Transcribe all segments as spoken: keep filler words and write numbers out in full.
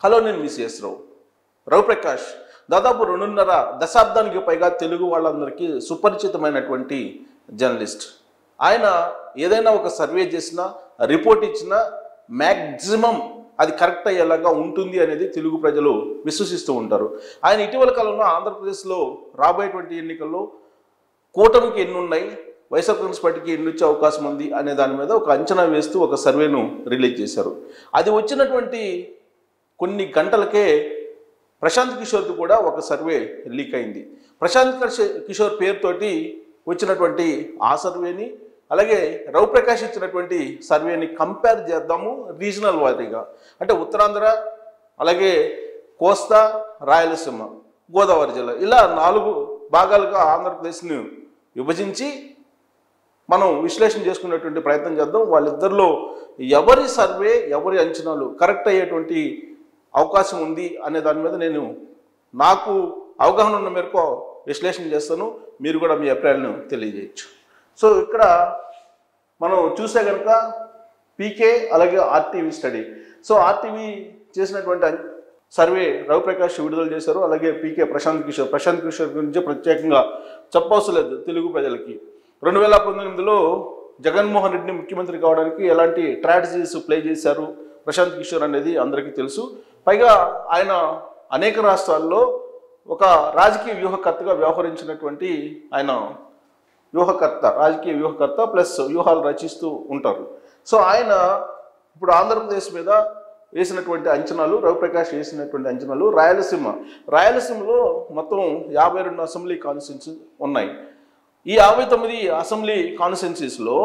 Hello, నేను మీ CS రావు రవిప్రకాష్. దాదాపు రెండున్నర దశాబ్దానికి పైగా తెలుగు వాళ్ళందరికీ సుపరిచితమైనటువంటి జర్నలిస్ట్. ఆయన ఏదైనా ఒక సర్వే చేసినా, రిపోర్ట్ ఇచ్చినా మ్యాక్సిమం అది కరెక్ట్ అయ్యేలాగా ఉంటుంది అనేది తెలుగు ప్రజలు విశ్వసిస్తూ ఉంటారు. ఆయన ఇటీవల కాలంలో ఆంధ్రప్రదేశ్లో రాబోయేటువంటి ఎన్నికల్లో కూటమికి ఎన్ని ఉన్నాయి, వైఎస్ఆర్ కాంగ్రెస్ పార్టీకి ఎన్ని వచ్చే అవకాశం ఉంది అనే దాని మీద ఒక అంచనా వేస్తూ ఒక సర్వేను రిలీజ్ చేశారు. అది వచ్చినటువంటి కొన్ని గంటలకే ప్రశాంత్ కిషోర్ది కూడా ఒక సర్వే లీక్ అయింది. ప్రశాంత్ కిషోర్ పేరుతోటి వచ్చినటువంటి ఆ సర్వేని, అలాగే రవిప్రకాష్ ఇచ్చినటువంటి సర్వేని కంపేర్ చేద్దాము రీజనల్ వారీగా. అంటే ఉత్తరాంధ్ర, అలాగే కోస్తా, రాయలసీమ, గోదావరి జిల్లా, ఇలా నాలుగు భాగాలుగా ఆంధ్రప్రదేశ్ని విభజించి మనం విశ్లేషణ చేసుకునేటువంటి ప్రయత్నం చేద్దాం. వాళ్ళిద్దరిలో ఎవరి సర్వే, ఎవరి అంచనాలు కరెక్ట్ అయ్యేటువంటి అవకాశం ఉంది అనే దాని మీద నేను నాకు అవగాహన ఉన్న మేరకు విశ్లేషణ చేస్తాను. మీరు కూడా మీ అభిప్రాయాలను తెలియజేయచ్చు. సో ఇక్కడ మనం చూసే కనుక పీకే అలాగే ఆర్టీవీ స్టడీ. సో ఆర్టీవీ చేసినటువంటి సర్వే రవిప్రకాష్ విడుదల చేశారు. అలాగే పీకే ప్రశాంత్ కిషోర్ ప్రశాంత్ కిషోర్ గురించి ప్రత్యేకంగా చెప్పవసరం లేదు తెలుగు ప్రజలకి. రెండు వేల పంతొమ్మిదిలో జగన్మోహన్ రెడ్డిని ముఖ్యమంత్రి కావడానికి ఎలాంటి స్ట్రాటజీస్ ప్లే చేశారు ప్రశాంత్ కిషోర్ అనేది అందరికీ తెలుసు. పైగా ఆయన అనేక రాష్ట్రాల్లో ఒక రాజకీయ వ్యూహకర్తగా వ్యవహరించినటువంటి ఆయన వ్యూహకర్త, రాజకీయ వ్యూహకర్త ప్లస్ వ్యూహాలు రచిస్తూ ఉంటారు. సో ఆయన ఇప్పుడు ఆంధ్రప్రదేశ్ మీద వేసినటువంటి అంచనాలు, రవిప్రకాష్ వేసినటువంటి అంచనాలు, రాయలసీమ రాయలసీమలో మొత్తం యాభై రెండు అసెంబ్లీ కాన్స్టిట్యున్సీ ఉన్నాయి. ఈ యాభై తొమ్మిది అసెంబ్లీ కాన్స్టిట్యున్సీస్లో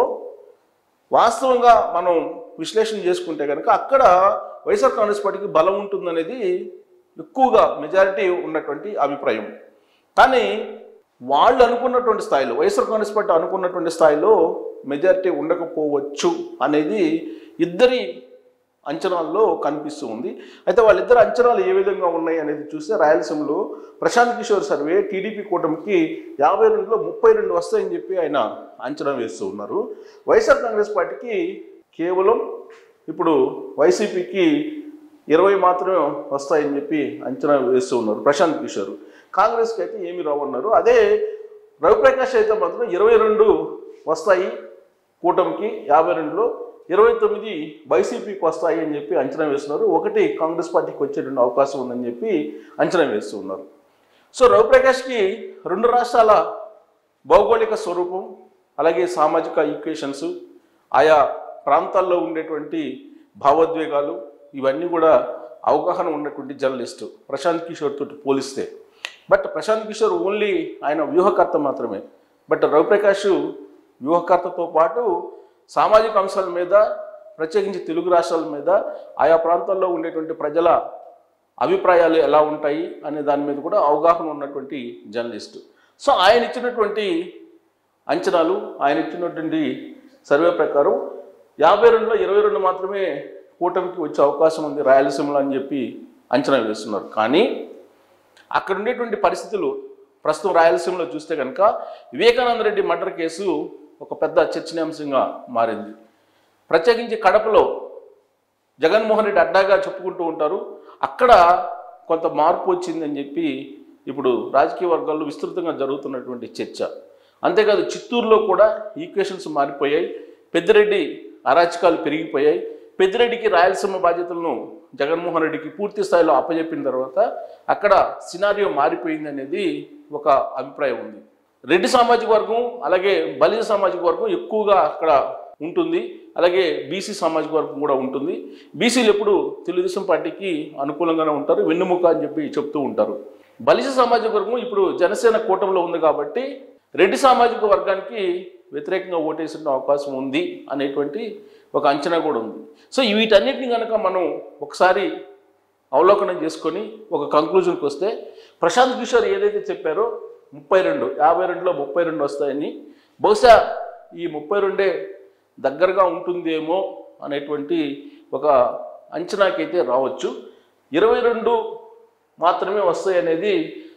వాస్తవంగా మనం విశ్లేషణ చేసుకుంటే కనుక అక్కడ వైఎస్ఆర్ కాంగ్రెస్ పార్టీకి బలం ఉంటుందనేది ఎక్కువగా మెజారిటీ ఉన్నటువంటి అభిప్రాయం. కానీ వాళ్ళు అనుకున్నటువంటి స్థాయిలో, వైఎస్ఆర్ కాంగ్రెస్ పార్టీ అనుకున్నటువంటి స్థాయిలో మెజారిటీ ఉండకపోవచ్చు అనేది ఇద్దరి అంచనాల్లో కనిపిస్తూ ఉంది. అయితే వాళ్ళిద్దరు అంచనాలు ఏ విధంగా ఉన్నాయి అనేది చూస్తే రాయలసీమలో ప్రశాంత్ కిషోర్ సర్వే టీడీపీ కూటమికి యాభై రెండులో ముప్పై రెండు వస్తాయని చెప్పి ఆయన అంచనా వేస్తూ ఉన్నారు. వైఎస్ఆర్ కాంగ్రెస్ పార్టీకి కేవలం ఇప్పుడు వైసీపీకి ఇరవై మాత్రమే వస్తాయని చెప్పి అంచనా వేస్తూ ఉన్నారు ప్రశాంత్ కిషోర్. కాంగ్రెస్కి అయితే ఏమి రావన్నారు. అదే రవిప్రకాష్ అయితే మాత్రం ఇరవై రెండు వస్తాయి కూటమికి, యాభై రెండులో ఇరవై తొమ్మిది వైసీపీకి వస్తాయి అని చెప్పి అంచనా వేస్తున్నారు. ఒకటి కాంగ్రెస్ పార్టీకి వచ్చేటువంటి అవకాశం ఉందని చెప్పి అంచనా వేస్తూ ఉన్నారు. సో రవిప్రకాష్కి రెండు రాష్ట్రాల భౌగోళిక స్వరూపం, అలాగే సామాజిక ఈక్వేషన్స్, ఆయా ప్రాంతాల్లో ఉండేటువంటి భావోద్వేగాలు, ఇవన్నీ కూడా అవగాహన ఉన్నటువంటి జర్నలిస్టు ప్రశాంత్ కిషోర్ తోటి పోలిస్తే. బట్ ప్రశాంత్ కిషోర్ ఓన్లీ ఆయన వ్యూహకర్త మాత్రమే. బట్ రవిప్రకాష్ వ్యూహకర్తతో పాటు సామాజిక అంశాల మీద, ప్రత్యేకించి తెలుగు రాష్ట్రాల మీద, ఆయా ప్రాంతాల్లో ఉండేటువంటి ప్రజల అభిప్రాయాలు ఎలా ఉంటాయి అనే దాని మీద కూడా అవగాహన ఉన్నటువంటి జర్నలిస్టు. సో ఆయన ఇచ్చినటువంటి అంచనాలు, ఆయన ఇచ్చినటువంటి సర్వే ప్రకారం యాభై రెండులో ఇరవై రెండు మాత్రమే కూటమికి వచ్చే అవకాశం ఉంది రాయలసీమలో అని చెప్పి అంచనా వేస్తున్నారు. కానీ అక్కడ ఉండేటువంటి పరిస్థితులు ప్రస్తుతం రాయలసీమలో చూస్తే కనుక వివేకానంద రెడ్డి మర్డర్ కేసు ఒక పెద్ద చర్చనీయాంశంగా మారింది. ప్రత్యేకించి కడపలో జగన్మోహన్ రెడ్డి అడ్డాగా చెప్పుకుంటూ ఉంటారు. అక్కడ కొంత మార్పు వచ్చిందని చెప్పి ఇప్పుడు రాజకీయ వర్గాల్లో విస్తృతంగా జరుగుతున్నటువంటి చర్చ. అంతేకాదు చిత్తూరులో కూడా ఈక్వేషన్స్ మారిపోయాయి. పెద్దిరెడ్డి అరాచకాలు పెరిగిపోయాయి. పెద్దిరెడ్డికి రాయలసీమ బాధ్యతలను జగన్మోహన్ రెడ్డికి పూర్తి స్థాయిలో అప్పచెప్పిన తర్వాత అక్కడ సినారియో మారిపోయింది అనేది ఒక అభిప్రాయం ఉంది. రెడ్డి సామాజిక వర్గం, అలాగే బలిజ సామాజిక వర్గం ఎక్కువగా అక్కడ ఉంటుంది. అలాగే బీసీ సామాజిక వర్గం కూడా ఉంటుంది. బీసీలు ఎప్పుడు తెలుగుదేశం పార్టీకి అనుకూలంగానే ఉంటారు, వెన్నుముక అని చెప్పి చెప్తూ ఉంటారు. బలిజ సామాజిక వర్గం ఇప్పుడు జనసేన కూటమిలో ఉంది కాబట్టి రెడ్డి సామాజిక వర్గానికి వ్యతిరేకంగా ఓటేసే అవకాశం ఉంది అనేటువంటి ఒక అంచనా కూడా ఉంది. సో వీటన్నిటిని కనుక మనం ఒకసారి అవలోకనం చేసుకొని ఒక కంక్లూజన్కి వస్తే ప్రశాంత్ కిషోర్ ఏదైతే చెప్పారో ముప్పై రెండు యాభై రెండులో ముప్పై రెండు వస్తాయని, బహుశా ఈ ముప్పై రెండే దగ్గరగా ఉంటుందేమో అనేటువంటి ఒక అంచనాకైతే రావచ్చు. ఇరవై రెండు మాత్రమే వస్తాయి అనేది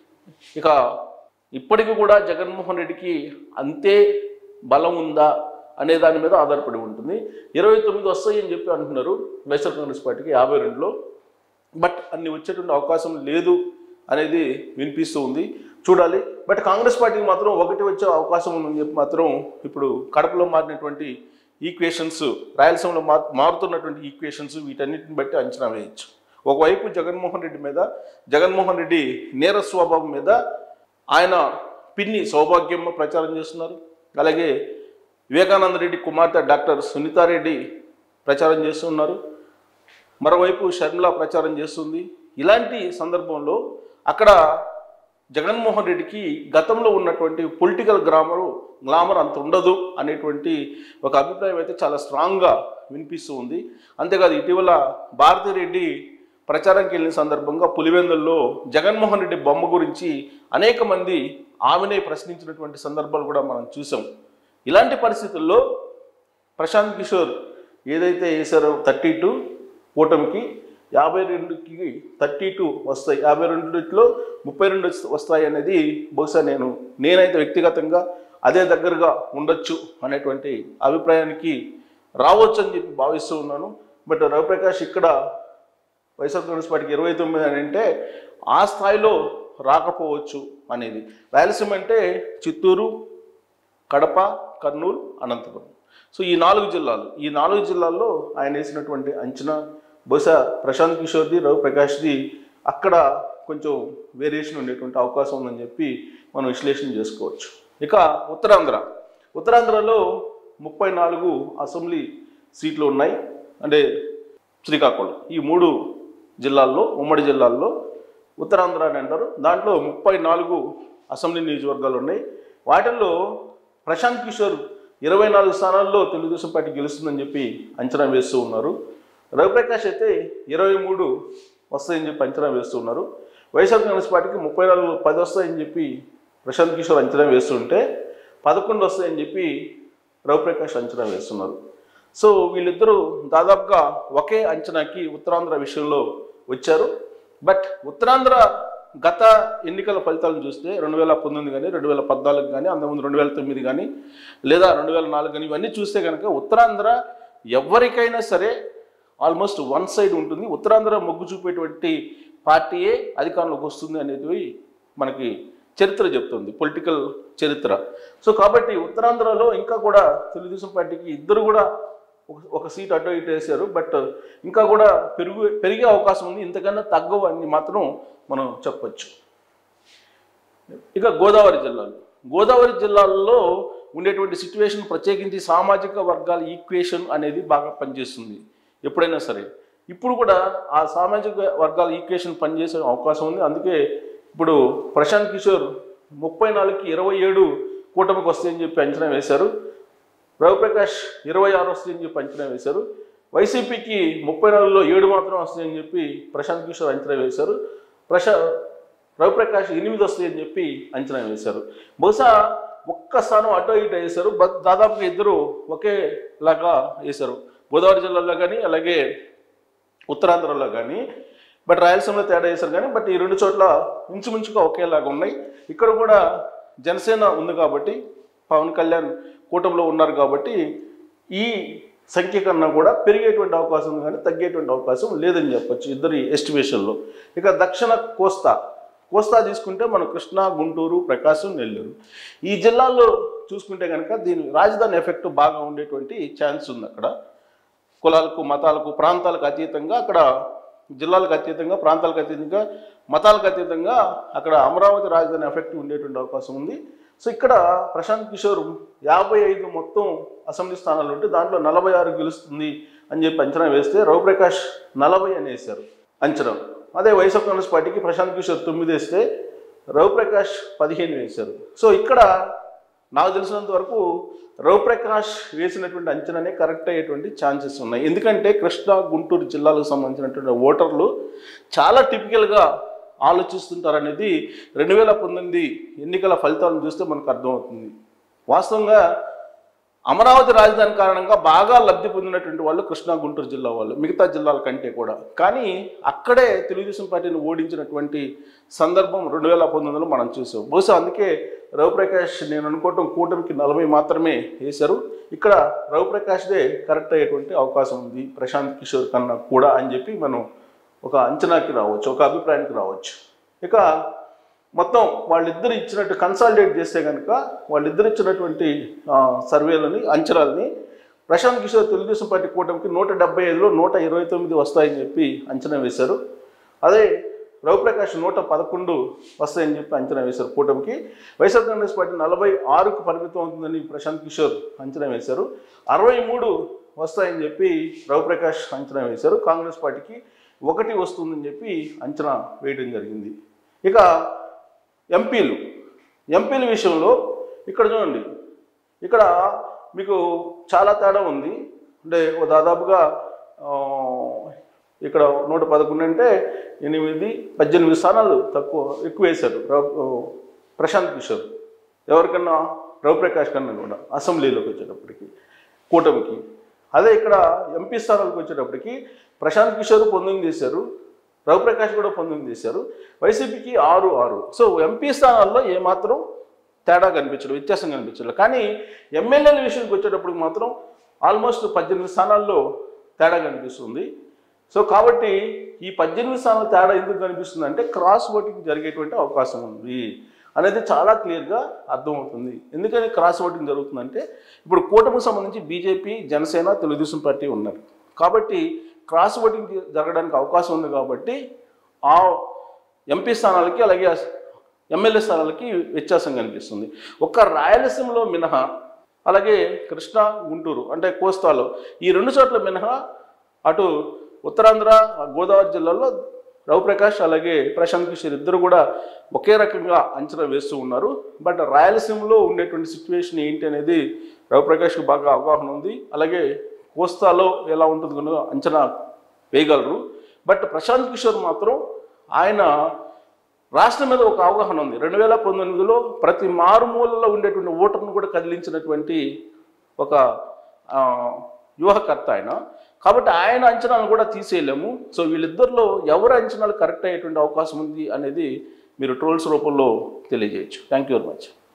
ఇక ఇప్పటికీ కూడా జగన్మోహన్ రెడ్డికి అంతే బలం ఉందా అనే దాని మీద ఆధారపడి ఉంటుంది. ఇరవై తొమ్మిది వస్తాయి అని చెప్పి అంటున్నారు వైఎస్ఆర్ కాంగ్రెస్ పార్టీకి యాభై రెండులో. బట్ అన్ని వచ్చేటువంటి అవకాశం లేదు అనేది వినిపిస్తూ ఉంది, చూడాలి. బట్ కాంగ్రెస్ పార్టీకి మాత్రం ఒకటి వచ్చే అవకాశం ఉందని చెప్పి మాత్రం ఇప్పుడు కడపలో మారినటువంటి ఈక్వేషన్స్, రాయలసీమలో మార్ మారుతున్నటువంటి ఈక్వేషన్స్ వీటన్నిటిని బట్టి అంచనా వేయచ్చు. ఒకవైపు జగన్మోహన్ రెడ్డి మీద, జగన్మోహన్ రెడ్డి నేర స్వభావం మీద ఆయన పిన్ని సౌభాగ్యమ్మ ప్రచారం చేస్తున్నారు. అలాగే వివేకానంద రెడ్డి కుమార్తె డాక్టర్ సునీతారెడ్డి ప్రచారం చేస్తున్నారు. మరోవైపు షర్మిల ప్రచారం చేస్తుంది. ఇలాంటి సందర్భంలో అక్కడ జగన్మోహన్ రెడ్డికి గతంలో ఉన్నటువంటి పొలిటికల్ గ్రామరు గ్లామర్ అంత ఉండదు అనేటువంటి ఒక అభిప్రాయం అయితే చాలా స్ట్రాంగ్గా వినిపిస్తూ ఉంది. అంతేకాదు ఇటీవల భారతిరెడ్డి ప్రచారంకి వెళ్ళిన సందర్భంగా పులివెందుల్లో జగన్మోహన్ రెడ్డి బొమ్మ గురించి అనేక మంది ఆమెనే ప్రశ్నించినటువంటి సందర్భాలు కూడా మనం చూసాం. ఇలాంటి పరిస్థితుల్లో ప్రశాంత్ కిషోర్ ఏదైతే వేశారో థర్టీ టూ కూటమికి యాభై రెండుకి థర్టీ టూ వస్తాయి, యాభై రెండులో ముప్పై రెండు వస్తాయి అనేది బహుశా నేను నేనైతే వ్యక్తిగతంగా అదే దగ్గరగా ఉండొచ్చు అనేటువంటి అభిప్రాయానికి రావచ్చు అని చెప్పి భావిస్తూ ఉన్నాను. బట్ రవిప్రకాష్ ఇక్కడ వైఎస్ఆర్ కాంగ్రెస్ పార్టీకి ఇరవై తొమ్మిది అని అంటే ఆ స్థాయిలో రాకపోవచ్చు అనేది. రాయలసీమ అంటే చిత్తూరు, కడప, కర్నూలు, అనంతపురం. సో ఈ నాలుగు జిల్లాలు ఈ నాలుగు జిల్లాల్లో ఆయన వేసినటువంటి అంచనా బహుశా ప్రశాంత్ కిషోర్ది, రవిప్రకాష్ది అక్కడ కొంచెం వేరియేషన్ ఉండేటువంటి అవకాశం ఉందని చెప్పి మనం విశ్లేషణ చేసుకోవచ్చు. ఇక ఉత్తరాంధ్ర ఉత్తరాంధ్రలో ముప్పై నాలుగు అసెంబ్లీ సీట్లు ఉన్నాయి. అంటే శ్రీకాకుళం, ఈ మూడు జిల్లాల్లో, ఉమ్మడి జిల్లాల్లో ఉత్తరాంధ్ర అని అంటారు. దాంట్లో ముప్పై నాలుగు అసెంబ్లీ నియోజకవర్గాలు ఉన్నాయి. వాటిల్లో ప్రశాంత్ కిషోర్ ఇరవై నాలుగు స్థానాల్లో తెలుగుదేశం పార్టీ గెలుస్తుందని చెప్పి అంచనా వేస్తూ ఉన్నారు. రవిప్రకాష్ అయితే ఇరవై మూడు వస్తాయని చెప్పి అంచనా వేస్తూ ఉన్నారు. వైఎస్ఆర్ కాంగ్రెస్ పార్టీకి ముప్పై నాలుగు పది వస్తాయని చెప్పి ప్రశాంత్ కిషోర్ అంచనా వేస్తుంటే పదకొండు వస్తాయని చెప్పి రవిప్రకాష్ అంచనా వేస్తున్నారు. సో వీళ్ళిద్దరూ దాదాపుగా ఒకే అంచనాకి ఉత్తరాంధ్ర విషయంలో వచ్చారు. బట్ ఉత్తరాంధ్ర గత ఎన్నికల ఫలితాలను చూస్తే రెండు వేల పంతొమ్మిది కానీ రెండు వేల పద్నాలుగు కానీ అంతకుముందు రెండు వేల తొమ్మిది కానీ లేదా రెండు వేల నాలుగు కానీ ఇవన్నీ చూస్తే కనుక ఉత్తరాంధ్ర ఎవరికైనా సరే ఆల్మోస్ట్ వన్ సైడ్ ఉంటుంది. ఉత్తరాంధ్ర మొగ్గు చూపేటువంటి పార్టీయే అధికారంలోకి వస్తుంది అనేది మనకి చరిత్ర చెప్తుంది, పొలిటికల్ చరిత్ర. సో కాబట్టి ఉత్తరాంధ్రలో ఇంకా కూడా తెలుగుదేశం పార్టీకి ఇద్దరు కూడా ఒక సీట్ అటు ఇటు వేశారు. బట్ ఇంకా కూడా పెరుగు పెరిగే అవకాశం ఉంది, ఇంతకన్నా తగ్గవు అని మాత్రం మనం చెప్పచ్చు. ఇక గోదావరి జిల్లాలు గోదావరి జిల్లాల్లో ఉండేటువంటి సిచ్యువేషన్, ప్రత్యేకించి సామాజిక వర్గాల ఈక్వేషన్ అనేది బాగా పనిచేస్తుంది ఎప్పుడైనా సరే. ఇప్పుడు కూడా ఆ సామాజిక వర్గాల ఈక్వేషన్ పనిచేసే అవకాశం ఉంది. అందుకే ఇప్పుడు ప్రశాంత్ కిషోర్ ముప్పై నాలుగుకి ఇరవై ఏడు కూటమికి వస్తాయని చెప్పి అంచనా వేశారు. రవిప్రకాష్ ఇరవై ఆరు వస్తాయని చెప్పి అంచనా వేశారు. వైసీపీకి ముప్పై నాలుగులో ఏడు మాత్రం వస్తాయని చెప్పి ప్రశాంత్ కిషోర్ అంచనా వేశారు. ప్రశా రవిప్రకాష్ ఎనిమిది వస్తాయని చెప్పి అంచనా వేశారు. బహుశా ఒక్క స్థానం అటో ఇటో వేశారు. దాదాపుగా ఇద్దరు ఒకేలాగా వేశారు, గోదావరి జిల్లాలో కానీ అలాగే ఉత్తరాంధ్రలో కానీ. బట్ రాయలసీమలో తేడా వేశారు కానీ బట్ ఈ రెండు చోట్ల ఇంచుమించుగా ఒకేలాగా ఉన్నాయి. ఇక్కడ కూడా జనసేన ఉంది కాబట్టి, పవన్ కళ్యాణ్ కూటమిలో ఉన్నారు కాబట్టి ఈ సంఖ్య కన్నా కూడా పెరిగేటువంటి అవకాశం ఉంది కానీ తగ్గేటువంటి అవకాశం లేదని చెప్పచ్చు ఇద్దరి ఎస్టిమేషన్లో. ఇక దక్షిణ కోస్తా కోస్తా తీసుకుంటే మనం కృష్ణా, గుంటూరు, ప్రకాశం, నెల్లూరు ఈ జిల్లాల్లో చూసుకుంటే కనుక దీని రాజధాని ఎఫెక్ట్ బాగా ఉండేటువంటి ఛాన్స్ ఉంది. అక్కడ కులాలకు, మతాలకు, ప్రాంతాలకు అతీతంగా, అక్కడ జిల్లాలకు అతీతంగా, ప్రాంతాలకు అతీతంగా, మతాలకు అతీతంగా అక్కడ అమరావతి రాజధాని ఎఫెక్ట్ ఉండేటువంటి అవకాశం ఉంది. సో ఇక్కడ ప్రశాంత్ కిషోర్ యాభై ఐదు మొత్తం అసెంబ్లీ స్థానాలు ఉంటే దాంట్లో నలభై ఆరు గెలుస్తుంది అని చెప్పి అంచనా వేస్తే రవిప్రకాష్ నలభై అని వేశారు అంచనా. అదే వైఎస్ఆర్ కాంగ్రెస్ పార్టీకి ప్రశాంత్ కిషోర్ తొమ్మిది వేస్తే రవిప్రకాష్ పదిహేను వేశారు. సో ఇక్కడ నాకు తెలిసినంత వరకు రవిప్రకాష్ వేసినటువంటి అంచనానే కరెక్ట్ అయ్యేటువంటి ఛాన్సెస్ ఉన్నాయి. ఎందుకంటే కృష్ణా, గుంటూరు జిల్లాలకు సంబంధించినటువంటి ఓటర్లు చాలా టిపికల్గా ఆలోచిస్తుంటారనేది రెండు వేల పంతొమ్మిది ఎన్నికల ఫలితాలను చూస్తే మనకు అర్థమవుతుంది. వాస్తవంగా అమరావతి రాజధాని కారణంగా బాగా లబ్ధి పొందినటువంటి వాళ్ళు కృష్ణా, గుంటూరు జిల్లా వాళ్ళు, మిగతా జిల్లాల కంటే కూడా. కానీ అక్కడే తెలుగుదేశం పార్టీని ఓడించినటువంటి సందర్భం రెండు వేల పంతొమ్మిదిలో మనం చూసాం. బహుశా అందుకే రవిప్రకాష్ నేను అనుకోవటం కూటమికి నలభై మాత్రమే వేశారు. ఇక్కడ రవిప్రకాష్దే కరెక్ట్ అయ్యేటువంటి అవకాశం ఉంది ప్రశాంత్ కిషోర్ కన్నా కూడా అని చెప్పి మనం ఒక అంచనాకి రావచ్చు, ఒక అభిప్రాయానికి రావచ్చు. ఇక మొత్తం వాళ్ళిద్దరు ఇచ్చినట్టు కన్సాలిడేట్ చేస్తే కనుక వాళ్ళిద్దరు ఇచ్చినటువంటి సర్వేలని అంచనాలని ప్రశాంత్ కిషోర్ తెలుగుదేశం పార్టీ కూటమికి నూట డెబ్బై ఐదులో నూట ఇరవై తొమ్మిది వస్తాయని చెప్పి అంచనా వేశారు. అదే రవిప్రకాష్ నూట పదకొండు వస్తాయని చెప్పి అంచనా వేశారు కూటమికి. వైఎస్ఆర్ కాంగ్రెస్ పార్టీ నలభై ఆరుకు పరిమితం అవుతుందని ప్రశాంత్ కిషోర్ అంచనా వేశారు. అరవై మూడు వస్తాయని చెప్పి రవిప్రకాష్ అంచనా వేశారు. కాంగ్రెస్ పార్టీకి ఒకటి వస్తుందని చెప్పి అంచనా వేయడం జరిగింది. ఇక ఎంపీలు ఎంపీల విషయంలో ఇక్కడ చూడండి, ఇక్కడ మీకు చాలా తేడా ఉంది. అంటే దాదాపుగా ఇక్కడ నూట పదకొండు అంటే ఎనిమిది పద్దెనిమిది స్థానాలు తక్కువ ఎక్కువ వేశారు ప్రశాంత్ కిషోర్ ఎవరికన్నా, రవిప్రకాష్ కన్నా కూడా అసెంబ్లీలోకి వచ్చేటప్పటికి కూటమికి. అదే ఇక్కడ ఎంపీ స్థానాలకు వచ్చేటప్పటికి ప్రశాంత్ కిషోర్ పంతొమ్మిది చేశారు, రవిప్రకాష్ కూడా పంతొమ్మిది చేశారు, వైసీపీకి ఆరు ఆరు. సో ఎంపీ స్థానాల్లో ఏమాత్రం తేడా కనిపించడం, వ్యత్యాసం కనిపించడం. కానీ ఎమ్మెల్యేల విషయానికి వచ్చేటప్పటికి మాత్రం ఆల్మోస్ట్ పద్దెనిమిది స్థానాల్లో తేడా కనిపిస్తుంది. సో కాబట్టి ఈ పద్దెనిమిది స్థానాల తేడా ఎందుకు కనిపిస్తుంది అంటే క్రాస్ ఓటింగ్ జరిగేటువంటి అవకాశం ఉంది అనేది చాలా క్లియర్గా అర్థమవుతుంది. ఎందుకని క్రాస్ ఓటింగ్ జరుగుతుందంటే ఇప్పుడు కూటమికి సంబంధించి బీజేపీ, జనసేన, తెలుగుదేశం పార్టీ ఉన్నారు. కాబట్టి క్రాస్ ఓటింగ్ జరగడానికి అవకాశం ఉంది. కాబట్టి ఆ ఎంపీ స్థానాలకి అలాగే ఎమ్మెల్యే స్థానాలకి వ్యత్యాసం కనిపిస్తుంది. ఒక్క రాయలసీమలో మినహా, అలాగే కృష్ణా, గుంటూరు అంటే కోస్తాలో ఈ రెండు చోట్ల మినహా అటు ఉత్తరాంధ్ర, గోదావరి జిల్లాలో రవిప్రకాష్ అలాగే ప్రశాంత్ కిషోర్ ఇద్దరు కూడా ఒకే రకంగా అంచనా వేస్తూ ఉన్నారు. బట్ రాయలసీమలో ఉండేటువంటి సిచ్యువేషన్ ఏంటి అనేది రవిప్రకాష్కి బాగా అవగాహన ఉంది. అలాగే కోస్తాలో ఎలా ఉంటుంది కనుక అంచనా వేయగలరు. బట్ ప్రశాంత్ కిషోర్ మాత్రం ఆయన రాష్ట్రం మీద ఒక అవగాహన ఉంది. రెండు వేల పంతొమ్మిదిలో ప్రతి మారుమూలలో ఉండేటువంటి ఓటర్ను కూడా కదిలించినటువంటి ఒక వ్యూహకర్త ఆయన. కాబట్టి ఆయన అంచనాలను కూడా తీసేయలేము. సో వీళ్ళిద్దరిలో ఎవరు అంచనాలు కరెక్ట్ అయ్యేటువంటి అవకాశం ఉంది అనేది మీరు ట్రోల్స్ రూపంలో తెలియజేయచ్చు. Thank you very much.